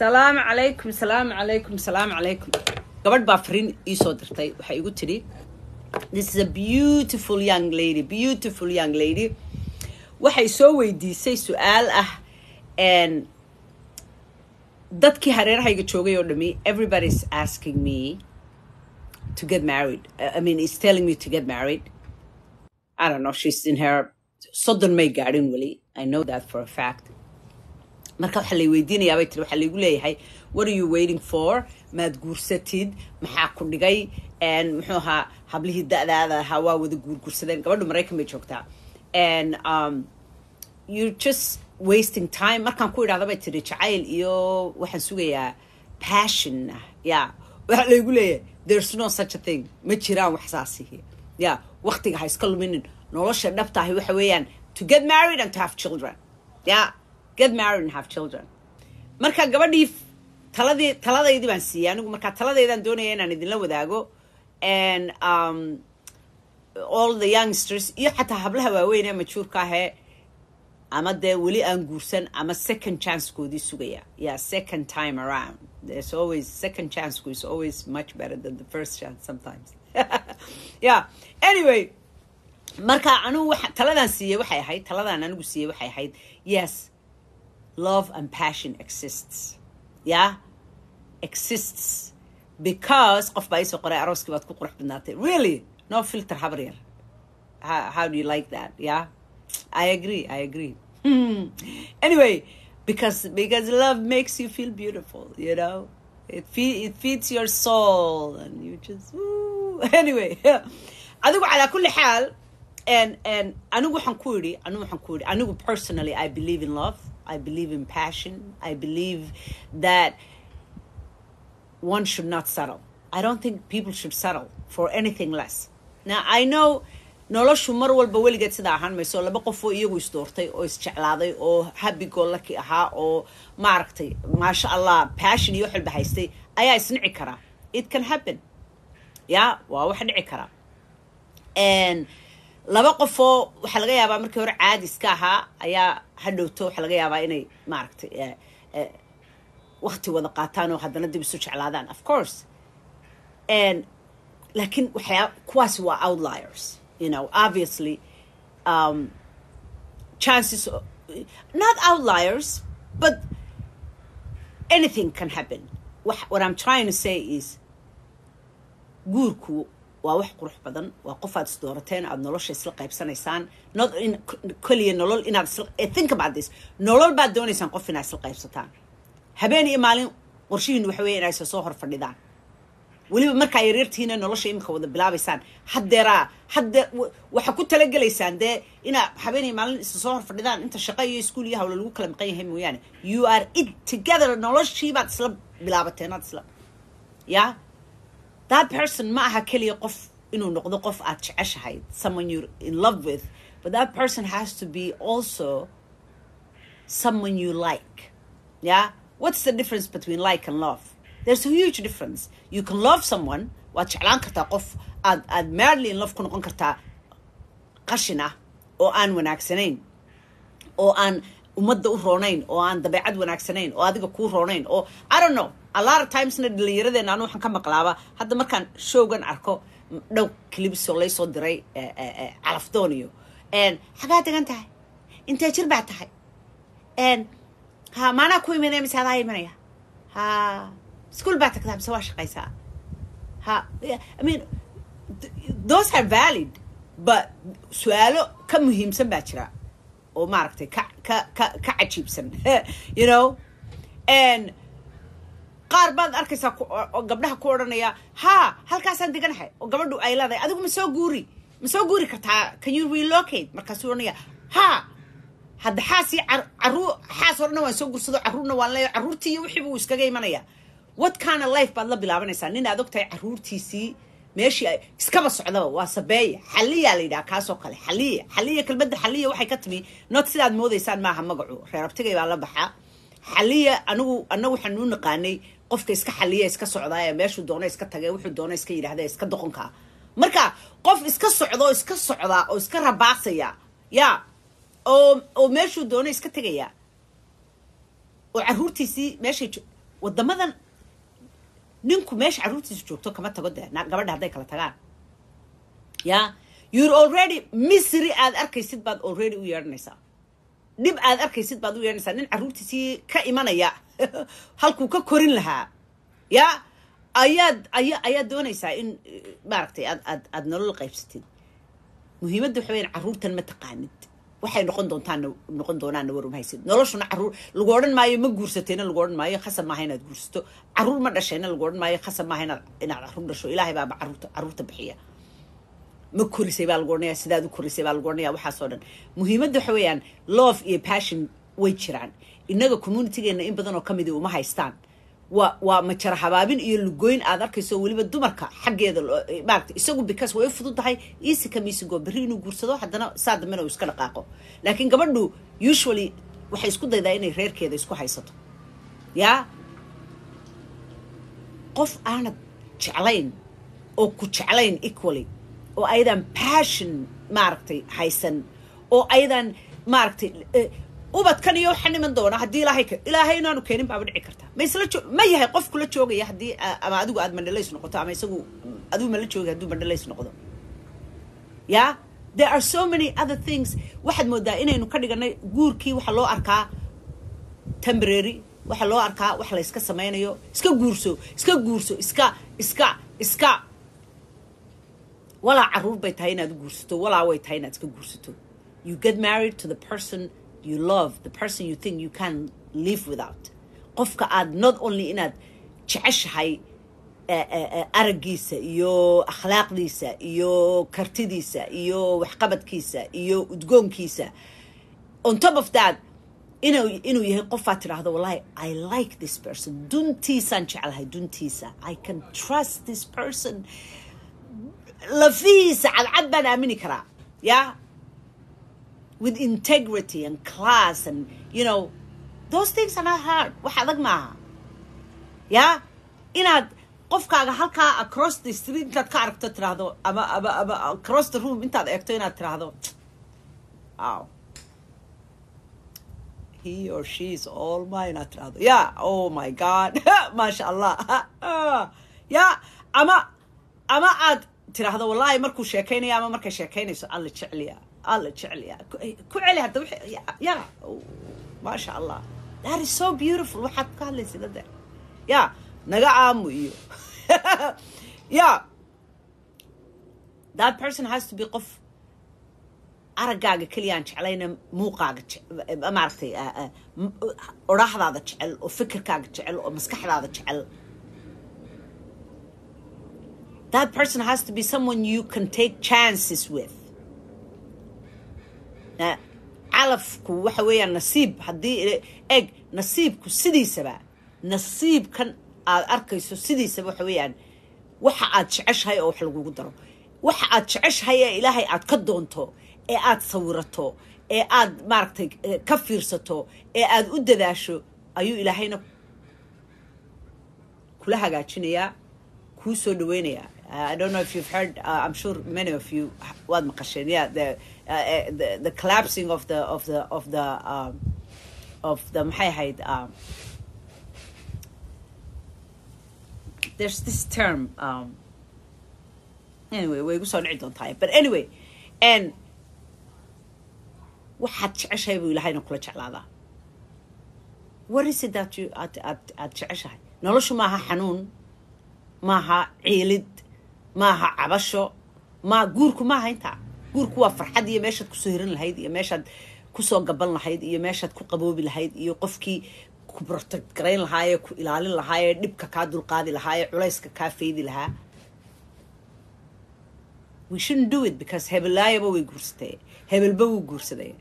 السلام عليكم السلام عليكم السلام عليكم gabadh baa fariin ii soo dirtay waxay igu tiri this is a beautiful young lady waxay soo weydiisay su'aal ah dadkii hareerahayga joogay oo dhami everybody's asking me to get married. I mean, it's telling me to get married. I don't know, she's in her soddon may gaadhin weli. I know that for a fact. marka waxa la weydiinayaa bay tiri waxa la igu leeyahay what are you waiting for maad guursatid maxaa ku dhigay muxuu ahaa hablihii da'daada ahaa waa wada guursadeen gabadhu Mareykan bay joogtaa and you're just wasting time markaan ku idhaahdo bay tiri jacayl iyo waxaan sugayaa passion yeah waxa la igu leeyahay there's no such a thing ma jiraan wax saasihi yeah waqtiga ha iska luminin nolosha dhabta ah waxa weeyaan to get married and to have children yeah get married and have children marka gabadhii taladaydi baan siiyay anigu marka taladaydan doonaya inaan idin la wadaago and all the youngsters iyo xataa hablaha waaweyn ee majuurka ah ama dee weli aan guursan ama second chance koodii sugaya yeah second time around there's always second chance is always much better than the first chance sometimes yeah anyway marka anigu taladan siiyay waxay ahayd taladan anigu siiyay waxay ahayd yes love and passion exists yeah exists because qof baa isoo qoray arooskii baad ku qurux badnaatay really no filter habrier how do you like that yeah I agree anyway because love makes you feel beautiful you know it feeds your soul and you just anyway adigu ala kulli xaal and anigu waxaan ku yiri anigu personally I believe in love I believe in passion. I believe that one should not settle. I don't think people should settle for anything less. Now, I know noloshu mar walba weligeed sida ahaan mayso laba qof oo iyagu isdoortay oo isjeclaaday oo happy go lucky ahaa oo maaragtay maasha Allah passion iyo xilba haystay ayaa isnici kara. It can happen. Yeah, waa wax dhici kara. And laba qof oo waxa laga yaabaa markii hore caadi iska ahaa ayaa hadhowto waxa laga yaabaa inay maaragtay waqti wada qaataan oo haddana dib isu jeclaadaan of course and laakiin kuwaasi waa outliers you know obviously chances not outliers but anything can happen what I'm trying to say is guurku waa wax qurux badan waa qof aad isdoorateen aad nolosha isla qaybsanaysaan not in kaliya nolol inaad think about this nolol baad doonaysaan qof inaad isla qaybsataan habeen iyo maalin qorshihiin waxa weeye inaad soo hor fadhidaan waliba marka ay reertiina nolosha imka wada bilaabaysaan hadda waxa ku talagalaysaan dee ina habeen iyo maalin soo hor fadhidaan inta shaqo iyo iskuul iyo hawlo lagu kala maqan yahay mooyaane you are it together noloshii baad isla bilaabateen aad isla yeah that person ma aha kaliya qof inuu noqdo qof aad jeceshahay someone you're in love with but that person has to be also someone you like yeah what's the difference between like and love there's a huge difference you can love someone waad jeclaan kartaa qof aad madly in love ku noqon kartaa qashin ah oo aan wanaagsanayn oo aan ummadda u roonayn oo aan dabeecad wanaagsanayn oo adiga kuu roonayn oo I don't know a lot of times na dhalinyaradeena anu waxaan ka maqlaaba hadda markaan showgan arko dhow clips oo laysoo diray calafdooniyo xagaa degan tahay intee jir baa tahay maanaa ku imanaya mise adaa imanaya school baa tagtaa mise waa shaqaysaa I mean those are valid but su'aalo ka muhiimsan baa jira oo maaragtay ka cajiibsan you know and qaar baad arkaysaa oo gabdhaha ku oranaya halkaasaan deganahay oo gabadhu ay leedahay adigu ma soo guuri kartaa can you relocate markaasuu oranaya hadda xaas orna waan soo guursado carruurna waan leeyahay carruurtii iyo wixii buu iskaga imanaya what kind of life baad la bilaabanaysaa nin aad ogtahay carruurtiisii meeshii ay iskaba socdaba waa sabeeya xaliya la yidhaha kaasoo kale xaliya kelmadda xaliya waxay ka timi not sidaad moodaysaan maaha magacu reer abtigay baa la baxaa xaliya anagu waxaan u naqaanay qofka iska xaliya iska socdaa ee meeshuu doono iska tagay wuxuu doono iska yiraahdaa iska doqonka marka qof iska socdo iska socdaa oo iska rabaasaya yaa oo meeshuu doono iska tagaya oo carruurtiisii meeshay wadamadan ninku meesha caruurtiisa joogto kama tago dee gabadha hadday kala tagaan yeah you're already misery aad arkaysid baad already u yeedhanaysaa dhib aad arkaysid baad u yeedhanaysaa nin caruurtiisii ka imanaya halkuu ka korin lahaa yeah ayaad doonaysaa in maaragtay aad nolol qaybsatid muhiimadda waxa weeyaan caruurtan ma taqaanid waxay noqon doonaan war uma haysid noloshuna caruur lagu odhan maayo ma guursatayna lagu odhan maayo khasab maaha inaad guursato caruur ma dhashayna lagu odhan maayo khasab maaha inaad caruur dhasho ilaahay baaba caruurta bixiya ma korisay baa lagu odhanayaa sidaad u korisay baa lagu odhanayaa waxaasoo dhan muhiimadda waxa weeyaan love iyo passion way jiraan innaga communitygeena in badan oo ka midii uma haystaan waa majara habaabin iyo lugoyn aad arkayso weliba dumarka xaggeeda maaragtay isagu because way u fududahay easy kamiisigo berri inuu guursado haddana saa dambena uu iska dhaqaaqo laakiin gabadhu usually waxay isku daydaa inay reerkeeda isku haysato yaa qof aanad jeclayn oo ku jeclayn equally oo aydan passion maaragtay haysan oo aydan maaragtay ubadkan iyo waxaan iman doona haddii ilaahay inaanu keenin baaba dhici karta ma yahay qof kula joogaya haddii ama adigu aad mandhalays noqoto ama isagu adigu ma la joogay hadduu mandhalays noqdo yeah there are so many other things waxaad moodaa inaynu ka dhiganay guurkii waxa loo arkaa temporary waxa loo arkaa wax la iska samaynayo iska guurso iska walaa caruur bay tahay inaad guursato walaa way tahay inaad iska guursato you get married to the person you love, the person you think you can live without qofka aad not only inaad jeceshahay aragiisa iyo akhlaaqdiisa iyo kartidiisa iyo waxqabadkiisa iyo udgoonkiisa on top of that inuu yahay qofaad tidhaahdo wallahi I like this person duntiisaan jecelahay duntiisa I can trust this person lafiisa cadcad baan aamini karaa yeah with integrity and class and you know those things are not hard wax adag maaha yeah inaad qofkaaga halkaa across the street intaad ka aragto tiraahdo ama across the room intaad eegto inaad tiraahdo wow he or she is all mine aad tiraahdo yeah oh my god masha Allah yeah ama aad tiraahdo wallahi markuu sheekaynayo ama markay sheekaynayso alla jecliya ku celi hadda yeah masha Allah that is so beautiful waxaad ka hadlaysid hadda yeah naga aamu iyo yeah that person has to be qof aragaaga keliyaan jeclayna muuqaaga maaragtay oraahdaada jecel oo fikirkaaga jecel oo maskaxdaada jecel that person has to be someone you can take chances with calafku waxa weeyaan nasiib haddii eg nasiibku sidiisaba nasiibkan aad arkayso sidiisaba waxa weeyaan waxa aad jeceshahay oo wax lagugu daro waxa aad jeceshahay ee ilaahay aad ka doonto ee aad sawirato ee aad maaragtay ka fiirsato ee aad u dadaasho ayuu ilaahayna kula hagaajinayaa kuu soo dhaweynayaa I don't know if you've heard I'm sure many of you waad maqasheen yeah the collapsing of the maxay ahayd there's this term anyway way igu soo dhici doontaa but anyway and waxaad jeceshahay buu ilaahayna kula jeclaadaa what is it that you aad jeceshahay noloshu maaha xanuun maaha ciilid maaha cabasho guurku maaha intaa guurku waa farxad iyo meeshaad kusoo hiran lahayd iyo meeshaad kusoo gaban lahayd iyo meeshaad ku qaboobi lahayd iyo qofkii ku protect garayn lahaayee ku ilaalin lahaayee dhibka kaa dulqaadi lahaayee culayska kaa faydi lahaa we shouldn't do it because hebelaayaba way guursatay hebelba wuu guursaday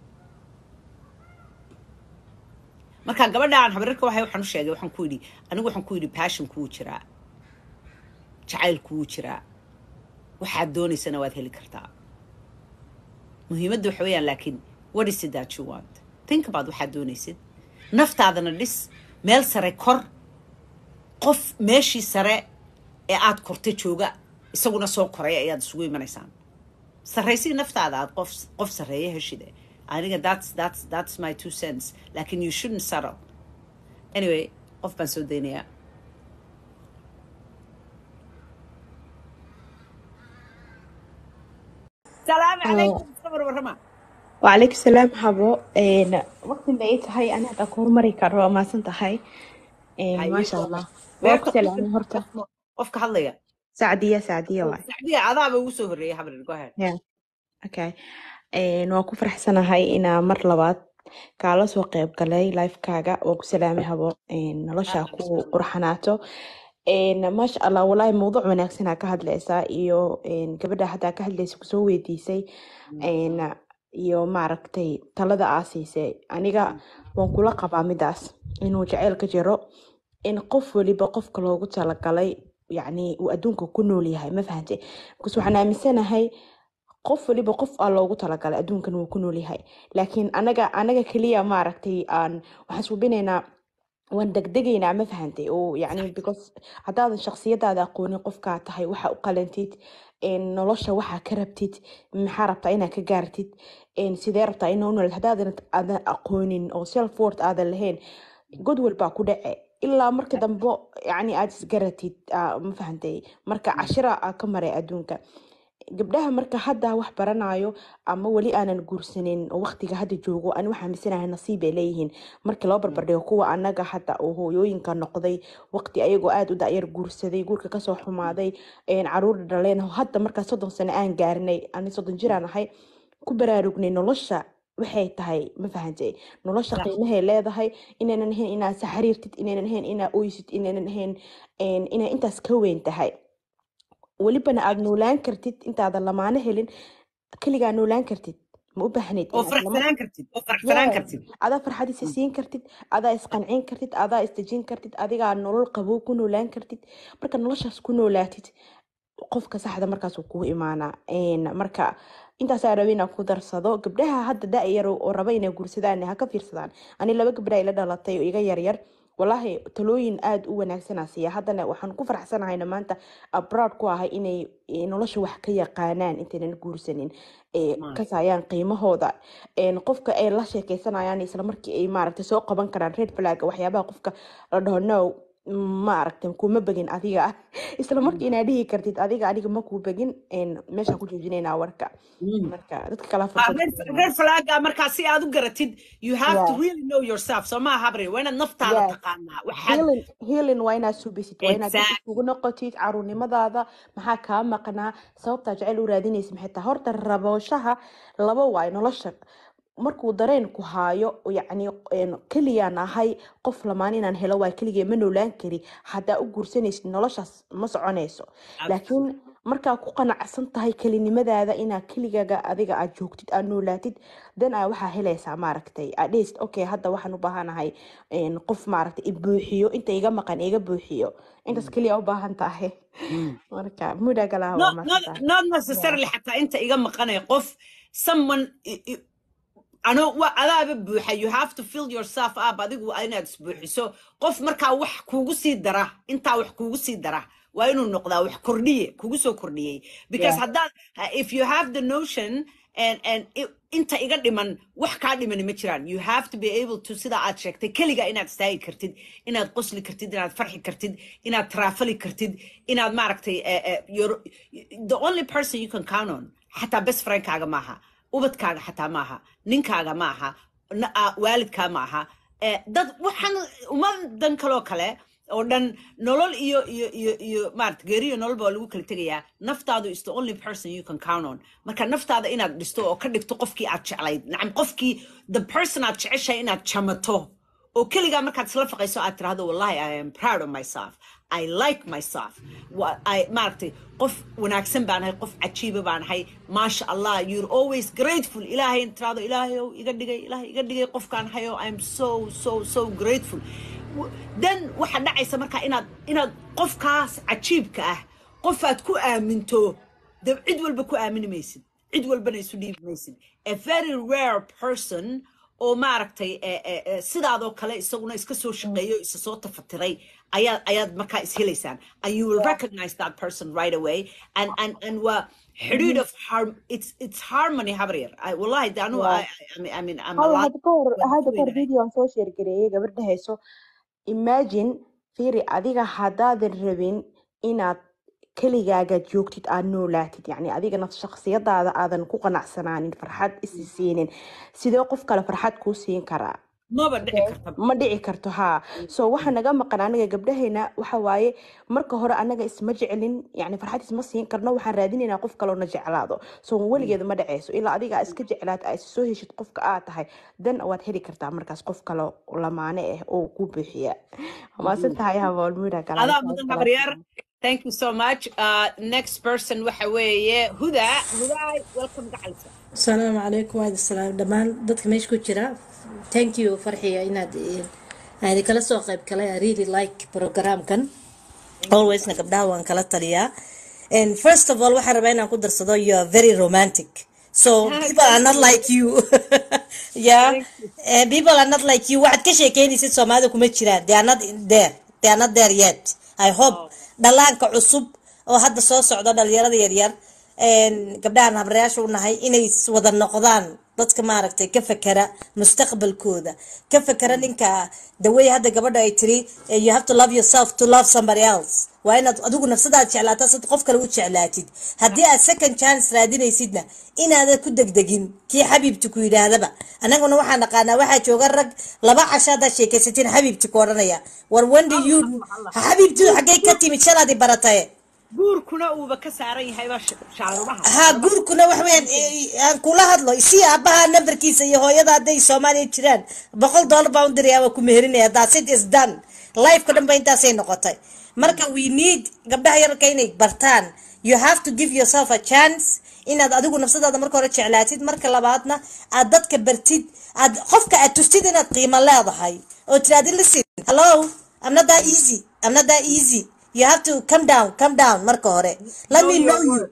marka gabadhaan habararka waxaan u sheegay waxaan ku yidhi passion kuu jiraa jacayl kuu jiraa waxaad doonaysana waad heli kartaa muhiimadda waxa weeyaan laakiin what is it that you want think about waxaad doonaysid naftaadana dhis meel sare kor qof meeshii sare ee aad kortay jooga isaguna soo koraya ayaad isugu imanaysaan sarraysii naftaada aad qof sarreeya heshide aniga that's my 2 cents laakiin you shouldn't settle anyway qof baan soo daynayaa. salaamu calaykum sabar warrama. وعليك السلام حبو وقت بقيت هاي أنا أكون مري كرو ما سنت هاي ما شاء الله وقت سلام هرتا qofka hadlaya سعدية واي sacdiya adaaba ugu soo horreeyay habrin go ahead. yeah okay waa ku faraxsanahay inaa mar labaad kaala soo qayb galay live-kaaga waa ku salaamay habo nolosha ku qurxanaato maasha allah walaahi mowduuc wanaagsanaa ka hadlaysaa iyo gabadha haddaa ka hadlaysa kusoo weydiisay iyo maaragtay talada aa siisay aniga waan kula qabaa midaas inuu jaceyl ka jiro in qof waliba qofka loogu talagalay yacni uu adduunka ku nool yahay ma fahantay because waxaan aaminsanahay qof waliba qof aa loogu talagalay adduunkan wuu ku nool yahay laakiin anaga keliya maaragtay waxaan suubinaynaa waan degdegaynaa ma fahantay oo yacni because haddaadan shakhsiyadaada aqoonin qofkaa tahay waxa u qalantid nolosha waxaa ka rabtid maxaa rabtaa inaad ka gaartid sidee rabtaa inaa u noolid haddaadan aqoonin oo self worth aadan lahayn god walbaa ku dhace ilaa marka dambe yacni aad isgaratid ma fahantay marka cashira aa ka maray adduunka gabdhaha marka hadda wax baranayo ama weli aanan guursanin oo waqtiga hadda joogo ani waxaa misanahay nasiib ay leeyihiin markii loo barbardhigo kuwa anaga hadda oo hooyooyinka noqday waqti ayagoo aad u da'yar guursaday guurka kasoo xumaaday caruur dhaleen hadda markaa 30 sano aan gaarnay ani 30 jiraan ahay ku baraarugnay nolosha waxay tahay ma fahantay nolosha qiimahay leedahay inaanan ahayn inaad saxariirtid inaanan ahayn inaad oysid inaanan ahayn inaa intaas ka weyn tahay welibana aad noolaan kartid intaadan lamaano helin keligaa noolaan kartid ma u baahnid oo farxsanaan kartid adaa farxadiisa siin kartid adaa isqancin kartid adaa isdejin kartid adigaa nolol qabow ku noolaan kartid marka noloshaas ku noolaatid qofka saxda markaas uu kugu imaanaa marka intaasaa raba inaan ku darsado gabdhaha hadda da-yar oo raba inay guursadaan ha ka fiirsadaan ani 2 gabdha ila dhalatay oo iga yaryar والله تلوين آد وناكسنا سيا هذا وحن كفر حسنا هاي نمانتا أبراد كوا هاي إني نلاش وحكي قانان إنتنا نقول سنين كسايان قيمة هذا نقفك أي لا شيء كيسنا يعني سلامرك أي معرفة تسوق بنكران ريد فلاج وحيابا قفك رده نو ما عرفت كم بجين أذيع إسلامك إن هذه كرتيت أذيع أذيع ما كو بجين إن مش هكون جوجينين أوركا مركا تتكلم red flag مركا سي أدو قرتيد you have to really know yourself so ما هبري وين النفط على تقانا healing وين سوبيسيت وين تقولنا قتيت عروني ماذا ما هكا ما قنا صوب تجعل ورادين اسم حتى هرت الربوشها لبوا وين لشك markuu dareen ku haayo yacni kaliyan ahay qof lamaan inaan helo waa kaliya ma noolaan kari hadaa u guursanaysid noloshaas ma soconayso laakiin markaa ku qanacsan tahay kalinimadaada inaa kaligaga adiga aad joogtid aad noolaatid dan aa waxaa helaysaa maaragtay adheest okay hadda waxaan u baahanahay qof maaragtay i buuxiyo inta iga maqan iga buuxiyo intaas kaliya u baahan tahay marka muda galaa not necessarily xataa inta iga maqanay qof someone أنا وأنا ببوحة you have to fill yourself up أديكو أنا تسبوحيسو قف مركا وح كوغسي درا أنت وح كوغسي درا وينو النقطة وح كردية كوغسو كردية because هذا if you have the notion and أنت إيجاد من وح كادي من متران you have to be able to see that check تكليجا إنك تستاهل كرتيد إنك قصلي كرتيد إنك فرحي كرتيد إنك ترافلي كرتيد إنك معركتي you're the only person you can count on حتى best friend كاجا معها ubadkaaga xataa maaha ninkaaga maaha waalidkaa maaha dad waxaan umadan kaloo kale oo dhan nolol iyo maarta geeriyo nololba waa lagu kala tegayaa naftaadu is the only person you can count on marka naftaada inaad dhisto oo ka dhigto qofkii aad jeclayd nacam qofkii the person aad jeceshahay inaad jamato oo keligaa markaad isla faqayso aad tiraahdo wallahi I am proud of myself I like myself maaragtay qof wanaagsan baan ahay qof cajiiba baan ahay maasha allah you're always grateful ilaahay intraado ilaahayow iga dhigay qofkaan hayo I'm so grateful then waxa dhacaysa marka inaad qofkaas cajiibka ah qofaad ku aaminto dab cid walba ku aamini maysid cid walbana isu dhiibi maysid a very rare person oo maaragtay sidaadoo kale isaguna iska soo shaqeeyo isa soo tafatiray ayaad markaa is helaysaan and you will recognize that person right away and wa حدود of it's harmony habreer wallahi danu I mean I'm هذا كور فيديو عن سوشيال جريه قبل هيسو imagine fiiri adiga haddaadan rabin inaad keligaaga joogtid aad noolaatid yacni adigana shakhsiyadaada aadan ku qanacsanaanin farxad isi siinin sidee qof kale farxad kuu siin karaa maba dhici karta ma dhici karto haa so waxa naga maqan anaga gabdhahayna waxa waaye marka hore anaga isma jecelin yani farxad isma siin karno waxaan raadinaynaa qof kaloo na jeclaado so weligeed ma dhaceyso ilaa adiga aad iska jeclaad aad soo heshid qofka aad tahay dan waad heli kartaa markaas qof kaloo lamaane ah oo ku bixiya maasan tahay habool mira adaa mudan habaryaar thank you so much next person waxa weeye huda welcome gacalsa السلام عليكم وعليكم السلام دمان دتك ماشي كجرا thank you فرحية إناد هذه كلا سوق قيب كلا I really like program كان always نقبلها وان كلا طريقة and first of all وحنا بينا نقدر صدا you are very romantic so people are not like you yeah and people are not like you واحد كشيء كيني سيد سو ما هذا كم تشيران they are not there yet I hope دلان كعصب أو هذا صوص صعدا دليرة ديار gabdhahan habrayaasha u nahay inay wada noqdaan dadka maaragtay ka fakara mustaqbalkooda ka fakara ninka daway hadda gabadha ay tiri you have to love yourself to love somebody else waa inaad adigu nafsadaada jeclaataa sid qof kale u jeclaatid haddii aad second chance raadinaysidna inaadan ku degdegin kii xabiibti ku yidhaahdaba annaguna waxaan naqaanaa waxaa jooga rag laba casho haddaad sheekaysatiin xabiibti ku odhanaya war wanda you xabiibtidu xaggay ka timid shalaadi barataye guurkuna uuba ka saaran yahay baa shaarubaha ha guurkuna wax weyn aan kula hadlo si aabaha numberkiisa iyo hooyada haday Soomaaliya jiraan $100 baan diraya ku meerinaya that's it is done life ka dhanba intaasay noqotay marka we need gabdhaha yarka inay bartaan you have to give yourself a chance inaad adigu nafsadaada marka hore jeclaatid marka labaadna aad dadka bartid aad qofka aad tustid inaad qiimo leedahay oo tiraadid listen hello I'm not that easy you have to come down marka hore let me know you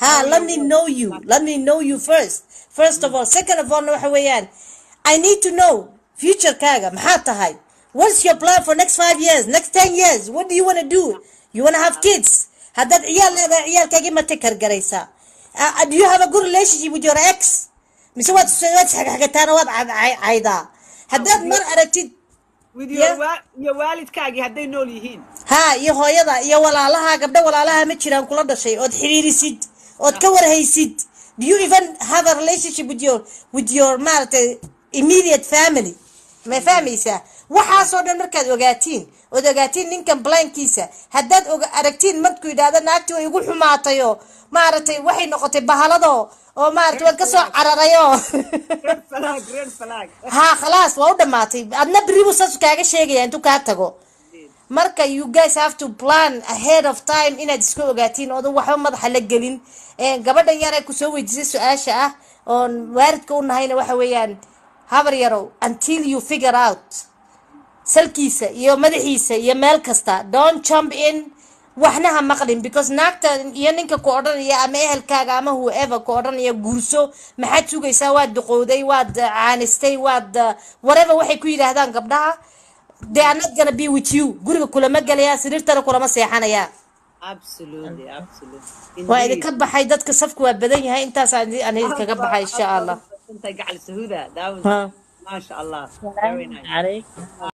let me know you first of all second of all waxa weeyaan I need to know future kaaga maxaa tahay what's your plan for next 5 years next 10 years what do you want to do you want to have kids hadad ciyaalkaaga ma takar garaysa do you have a good relationship with your ex mise waad xagataan waad cayda hadad mar aragtid with your waalidkaagi haday nool yihiin ha iyo hooyada iyo walaalaha gabdha walaalaha ma jiraan kula dhashay oo xiriirisid oo ka warhaysid do you even have a relationship with your immediate family ma fahmaysa waxa soo dhan markaad ogaatiin ninkan blankiisa haddaad aragtiin markuu yiraahdo naagtu way ugu xumaatayo waxay noqotay bahalado oo waan ka soo cararayo green flag ha خلاص waa u dhamaatay adna biribu saas kaaga sheegaya intuu ka tago marka you guys have to plan ahead of time inaad isku ogaatiin oo waxba madaxa la gelin gabadhan yar ay ku soo weydiisay su'aasha ah oo waalidka u nahayna waxa weeyaan habar yarow until you figure out salkiisa iyo madaxiisa iyo meel kasta don't jump in waxna ha maqlin because naagta iyo ninka ku odhanaya ama ehelkaaga ama whoever ku odhanaya guurso maxaad sugaysaa waad duqowday waad caanistay waad whatever waxay ku yiraahdaan gabdhaha they are not gonna be with you guriga kulama galaya sariirtana kulama seexanaya absolutely waa idinka baxay dadka safku waa badan yahay intaas aan idinkaga baxay insha Allah انت قاعد سهوده ما شاء الله very nice